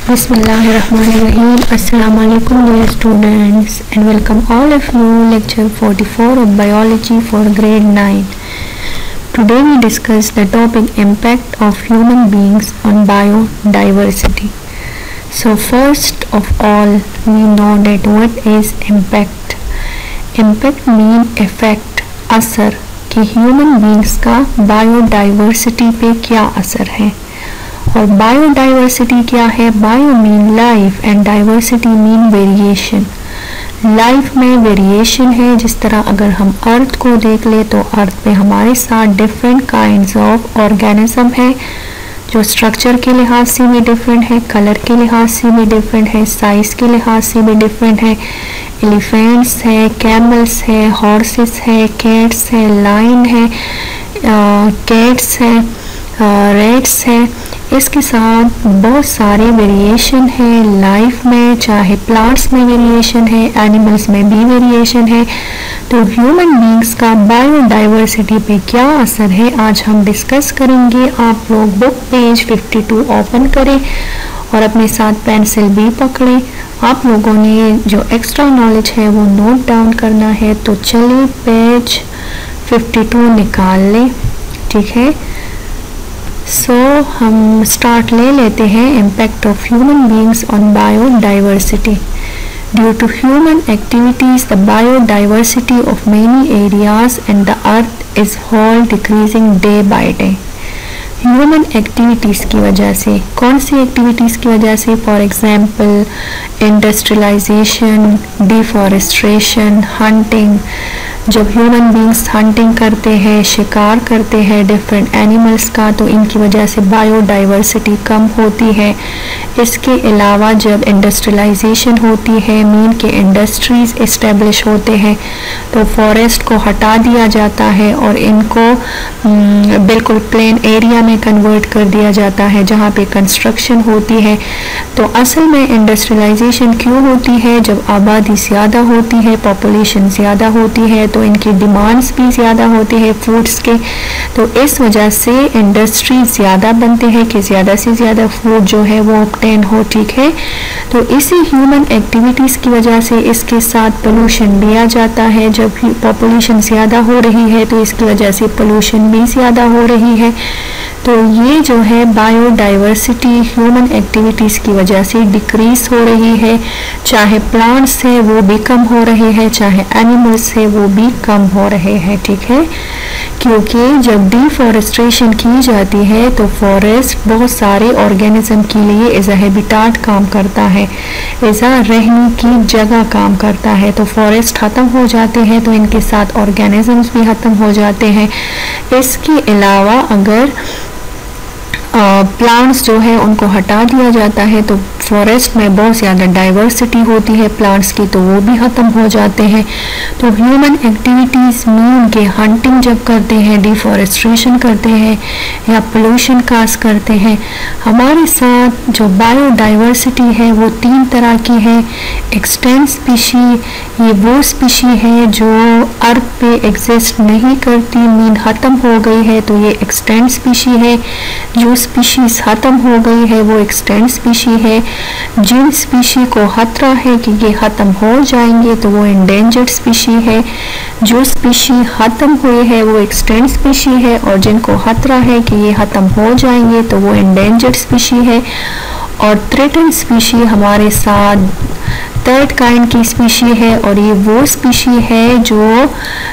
Bismillahirrahmanirrahim. Assalamu alaikum dear students and welcome all of you lecture 44 of biology for grade 9. Today we discuss the topic impact of human beings on biodiversity. So first of all we know that what is impact. Impact mean effect, असर कि human beings का biodiversity पे क्या असर है। और biodiversity क्या है? Bio mean life and diversity mean variation. Life में वेरिएशन है, जिस तरह अगर हम अर्थ को देख ले तो अर्थ पे हमारे साथ डिफरेंट काइंड्स ऑफ ऑर्गेनिज्म है जो स्ट्रक्चर के लिहाज से भी डिफरेंट है, कलर के लिहाज से भी डिफरेंट है, साइज के लिहाज से भी डिफरेंट है। एलिफेंट्स है, कैमल्स है, हॉर्सेस है, कैट्स है, लाइन है, कैट्स है, रेट्स है। इसके साथ बहुत सारे वेरिएशन है लाइफ में, चाहे प्लांट्स में वेरिएशन है, एनिमल्स में भी वेरिएशन है। तो ह्यूमन बींग्स का बायोडाइवर्सिटी पे क्या असर है आज हम डिस्कस करेंगे। आप लोग बुक पेज 52 ओपन करें और अपने साथ पेंसिल भी पकड़ें। आप लोगों ने जो एक्स्ट्रा नॉलेज है वो नोट डाउन करना है। तो चलिए पेज 52 निकाल लें, ठीक है। हम स्टार्ट ले लेते हैं। Impact of human beings on biodiversity. Due to human activities the biodiversity of many areas and the earth is whole decreasing day by day. Human activities की वजह से, कौन सी एक्टिविटीज़ की वजह से? For example industrialisation, deforestation, hunting. जब human beings hunting करते हैं, शिकार करते हैं डिफरेंट एनिमल्स का, तो इनकी वजह से बायोडाइवर्सिटी कम होती है। इसके अलावा जब इंडस्ट्रियलाइजेशन होती है, मीन के इंडस्ट्रीज इस्टेब्लिश होते हैं, तो फॉरेस्ट को हटा दिया जाता है और इनको बिल्कुल प्लेन एरिया में कन्वर्ट कर दिया जाता है जहाँ पे कंस्ट्रक्शन होती है। तो असल में इंडस्ट्रियलाइजेशन क्यों होती है? जब आबादी ज़्यादा होती है, पॉपुलेशन ज़्यादा होती है, तो इनकी डिमांड्स भी ज़्यादा होती है फूड्स के। तो इस वजह से इंडस्ट्री ज़्यादा बनते हैं कि ज़्यादा से ज़्यादा फूड जो है वो ऑब्टेन हो, ठीक है। तो इसी ह्यूमन एक्टिविटीज़ की वजह से इसके साथ पोल्यूशन भी आ जाता है। जब पॉपुलेशन ज़्यादा हो रही है तो इसकी वजह से पोल्यूशन भी ज़्यादा हो रही है। तो ये जो है बायोडाइवर्सिटी ह्यूमन एक्टिविटीज़ की वजह से डिक्रीज हो रही है। चाहे प्लांट्स है वो भी कम हो रहे हैं, चाहे एनिमल्स है वो भी कम हो रहे हैं, ठीक है। क्योंकि जब डिफॉरेस्ट्रेशन की जाती है तो फॉरेस्ट बहुत सारे ऑर्गेनिज्म के लिए एज अ हैबिटाट काम करता है, एज अ रहने की जगह काम करता है। तो फॉरेस्ट ख़त्म हो जाते हैं तो इनके साथ ऑर्गेनिजम्स भी ख़त्म हो जाते हैं। इसके अलावा अगर प्लांट्स जो है उनको हटा दिया जाता है तो फॉरेस्ट में बहुत ज़्यादा डाइवर्सिटी होती है प्लांट्स की, तो वो भी ख़त्म हो जाते हैं। तो ह्यूमन एक्टिविटीज़ मीन के हंटिंग जब करते हैं, डिफॉरेस्ट्रेशन करते हैं या पोल्यूशन काज करते हैं, हमारे साथ जो बायोडाइवर्सिटी है वो 3 तरह की है। एक्सटेंट स्पीशी, ये वो स्पीशी है जो अर्थ पे एग्जिस्ट नहीं करती, मीन ख़त्म हो गई है, तो ये एक्सटेंट स्पीशी है। जो स्पीशीज ख़त्म हो गई है वो एक्सटेंट स्पीशी है। जिन स्पीशी को खतरा है कि ये ख़त्म हो जाएंगे तो वो एंडेंजर्ड स्पीशी है। जो स्पीशी ख़त्म हुई है वो एक्सटेंट स्पीशी है और जिनको खतरा है कि ये ख़त्म हो जाएंगे तो वो एंडेंजर्ड स्पीशी है। और थ्रेटन स्पीशी हमारे साथ थर्ड काइंड की स्पीशी है और ये वो स्पीशी है जो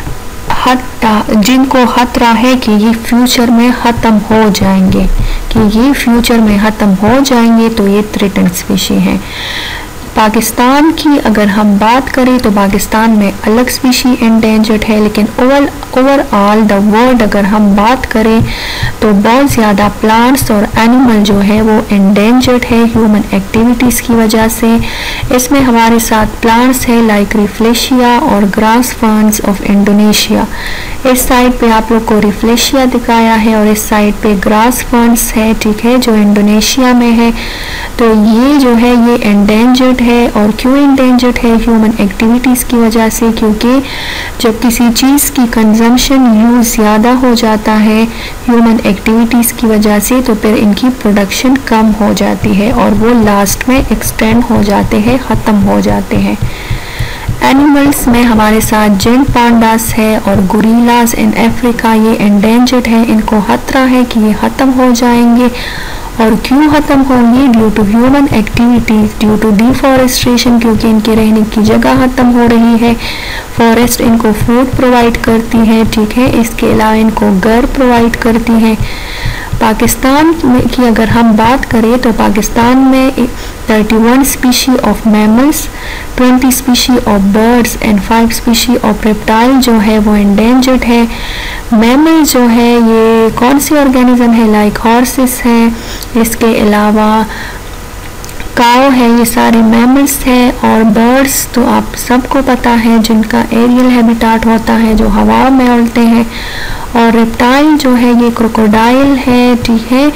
जिनको खतरा है कि ये फ्यूचर में ख़त्म हो जाएंगे, कि ये फ्यूचर में ख़त्म हो जाएंगे, तो ये थ्रेटन स्पीशी है। पाकिस्तान की अगर हम बात करें तो पाकिस्तान में अलग स्पीशी एंडेंजर्ड है, लेकिन ओवरऑल द वर्ल्ड अगर हम बात करें तो बहुत ज़्यादा प्लांट्स और एनिमल जो है वो एंडेंजर्ड है ह्यूमन एक्टिविटीज़ की वजह से। इसमें हमारे साथ प्लांट्स है लाइक रिफ्लेशिया और ग्रास फर्न्स ऑफ इंडोनेशिया। इस साइड पे आप लोग को रिफ्लेशिया दिखाया है और इस साइड पे ग्रास फर्न्स है, ठीक है, जो इंडोनेशिया में है। तो ये जो है ये एंडेंजर्ड है। और क्यों एंडेंजर्ड है? ह्यूमन एक्टिविटीज़ की वजह से, क्योंकि जब किसी चीज़ की कंजम्पशन यूज़ ज़्यादा हो जाता है ह्यूमन एक्टिविटीज़ की वजह से, तो फिर इनकी प्रोडक्शन कम हो जाती है और वो लास्ट में एक्सटेंड हो जाते हैं, ख़त्म हो जाते हैं। एनिमल्स में हमारे साथ जेंट पांडास है और गोरिल्लास इन अफ्रीका, ये एंडेंजर्ड है। इनको खतरा है कि ये ख़त्म हो जाएंगे। और क्यों ख़त्म होंगे? Due to human activities, due to deforestation, क्योंकि इनके रहने की जगह ख़त्म हो रही है। फॉरेस्ट इनको फूड प्रोवाइड करती है, ठीक है, इसके अलावा इनको घर प्रोवाइड करती है। पाकिस्तान की अगर हम बात करें तो पाकिस्तान में 31 species of mammals, 20 species of birds and 5 species of reptile जो है वो एंडेंजर्ड है। मैमल जो है ये कौन सी ऑर्गेनिज्म है? लाइक हॉर्सेस है, इसके अलावा काऊ है, ये सारे मैमल्स हैं। और बर्ड्स तो आप सबको पता है जिनका एरियल हैबिटाट होता है, जो हवा में उड़ते हैं। और रेप्टाइल जो है ये क्रोकोडाइल है, ठीक है,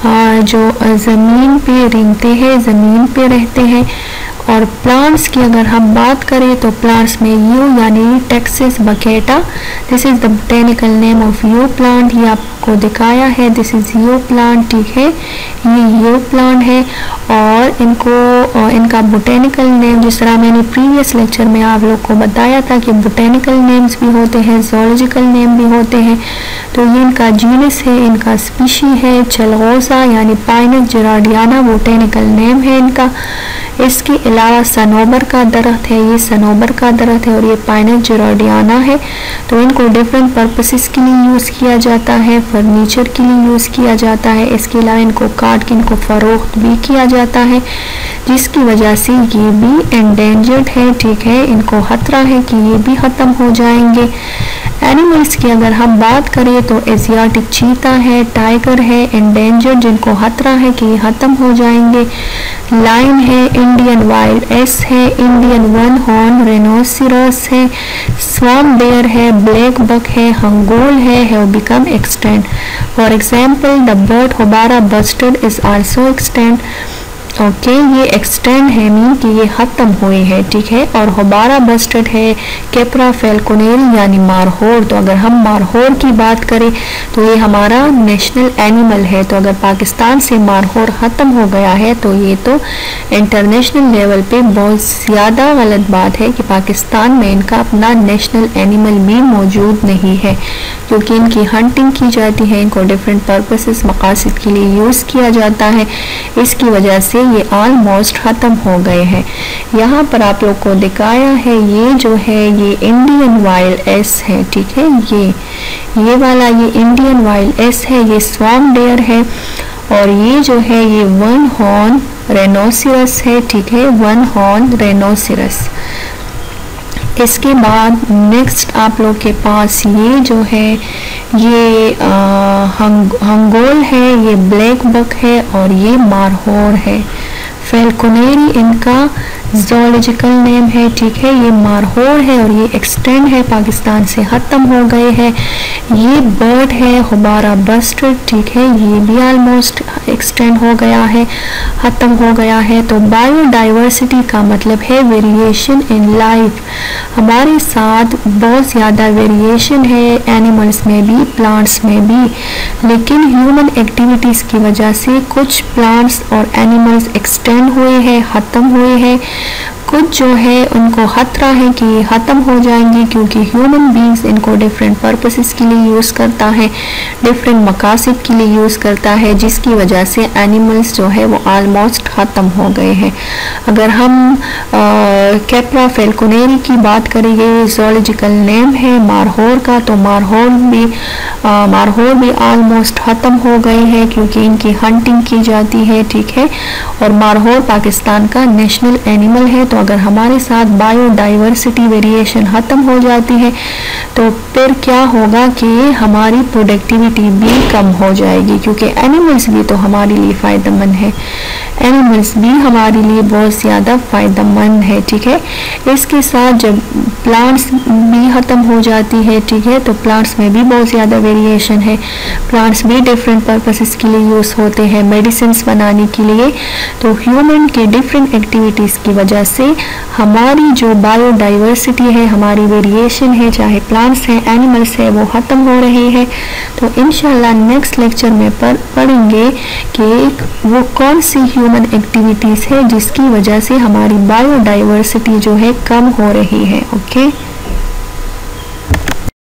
जो ज़मीन पे रेंगते हैं, ज़मीन पे रहते हैं। और प्लांट्स की अगर हम बात करें तो प्लांट्स में यू यानी taxus baccata, this is the botanical name of yew plant, ये आपको दिखाया है, दिस इज़ यू प्लांट, ठीक है, ये यू प्लांट है। और इनका बोटेनिकल नेम, जिस तरह मैंने प्रीवियस लेक्चर में आप लोग को बताया था कि बोटेनिकल नेम्स भी होते हैं, जोलॉजिकल नेम भी होते हैं। तो ये इनका जीनस है, इनका स्पीशी है चलगोजा यानी पाइनस जिराडियाना, बोटेनिकल नेम है इनका। इसके अलावा सनोबर का दरख्त है, ये सनोबर का दरख्त है और ये पाइनस जिराडियाना है। तो इनको डिफरेंट पर्पसेस के लिए यूज़ किया जाता है, फर्नीचर के लिए यूज़ किया जाता है। इसके अलावा इनको काट के इनको फ़रोख्त भी किया जाता है, जिसकी वजह से ये भी एंडेंजर्ड है, ठीक है, इनको खतरा है कि ये भी ख़त्म हो जाएंगे। एनिमल्स की अगर हम बात करें तो एशियाटिक चीता है, टाइगर है, एंडेंजर्ड, जिनको खतरा है कि ये ख़त्म हो जाएंगे। लाइन है, इंडियन वाइल्ड एस है, इंडियन वन हॉर्न रेनोसिरस है, स्वॉम्प बेयर है, ब्लैक बक है, हंगोल है, have become extinct. For example the bird houbara bustard is also extinct. Okay, ये एक्सटेंड है मीन कि ये ख़त्म हुए हैं, ठीक है। और होबारा बस्टर्ड है, कैपरा फैल्कोनेरी यानी मारहोर। तो अगर हम मारहोर की बात करें तो ये हमारा नेशनल एनिमल है। तो अगर पाकिस्तान से मारहोर ख़त्म हो गया है तो ये तो इंटरनेशनल लेवल पे बहुत ज़्यादा गलत बात है कि पाकिस्तान में इनका अपना नेशनल एनिमल भी मौजूद नहीं है, क्योंकि इनकी हंटिंग की जाती है, इनको डिफरेंट पर्पसेस मकासद के लिए यूज़ किया जाता है। इसकी वजह से ये ऑलमोस्ट ख़त्म हो गए हैं। यहाँ पर आप लोग को दिखाया है, ये जो है ये इंडियन वाइल्ड एस है, ठीक है, ये वाला ये इंडियन वाइल्ड एस है, ये स्वॉम्प डेयर है। और ये जो है ये वन हॉर्न रेनोसिरस है, ठीक है, वन हॉर्न रेनोसिरस। इसके बाद नेक्स्ट आप लोग के पास ये जो है ये हंगोल है, ये ब्लैक बक है और ये मारहोर है। फैल्कोनेरी इनका जोलॉजिकल नेम है, ठीक है, ये मारहोर है और ये एक्सटेंड है, पाकिस्तान से ख़त्म हो गए हैं। ये बर्ड है होबारा बस्टर्ड, ठीक है, ये भी ऑलमोस्ट एक्सटेंड हो गया है, ख़त्म हो गया है। तो बायोडाइवर्सिटी का मतलब है वेरिएशन इन लाइफ। हमारे साथ बहुत ज़्यादा वेरिएशन है एनिमल्स में भी, प्लांट्स में भी, लेकिन ह्यूमन एक्टिविटीज़ की वजह से कुछ प्लांट्स और एनिमल्स एक्सटेंड हुए हैं, ख़त्म हुए हैं। कुछ जो है उनको खतरा है कि ये ख़त्म हो जाएंगे, क्योंकि ह्यूमन बींग्स इनको डिफरेंट पर्पसेस के लिए यूज़ करता है, डिफरेंट मकासद के लिए यूज़ करता है, जिसकी वजह से एनिमल्स जो है वो ऑलमोस्ट ख़त्म हो गए हैं। अगर हम कैपरा फैल्कोनेरी की बात करेंगे, जोलॉजिकल नेम है मारहोर का, तो मारहोर भी ऑलमोस्ट ख़त्म हो गए हैं, क्योंकि इनकी हंटिंग की जाती है, ठीक है। और मारहोर पाकिस्तान का नेशनल एनिमल है। तो तो अगर हमारे साथ बायोडाइवर्सिटी वेरिएशन ख़त्म हो जाती है तो फिर क्या होगा कि हमारी प्रोडक्टिविटी भी कम हो जाएगी, क्योंकि एनिमल्स भी तो हमारे लिए फ़ायदेमंद है, एनिमल्स भी हमारे लिए बहुत ज़्यादा फ़ायदेमंद है। ठीक है, इसके साथ जब प्लांट्स भी ख़त्म हो जाती है, ठीक है, तो प्लांट्स में भी बहुत ज़्यादा वेरिएशन है। प्लांट्स भी डिफरेंट पर्पसेस के लिए यूज़ होते हैं, मेडिसिन बनाने के लिए। तो ह्यूमन के डिफरेंट एक्टिविटीज़ की वजह से हमारी जो बायोडाइवर्सिटी है, हमारी वेरिएशन है, चाहे प्लांट्स हैं एनिमल्स है, वो ख़त्म हो रही है। तो इंशाल्लाह नेक्स्ट लेक्चर में पढ़ेंगे कि वो कौन सी ह्यूमन एक्टिविटीज़ है जिसकी वजह से हमारी बायोडाइवर्सिटी जो है कम हो रही है। ओके।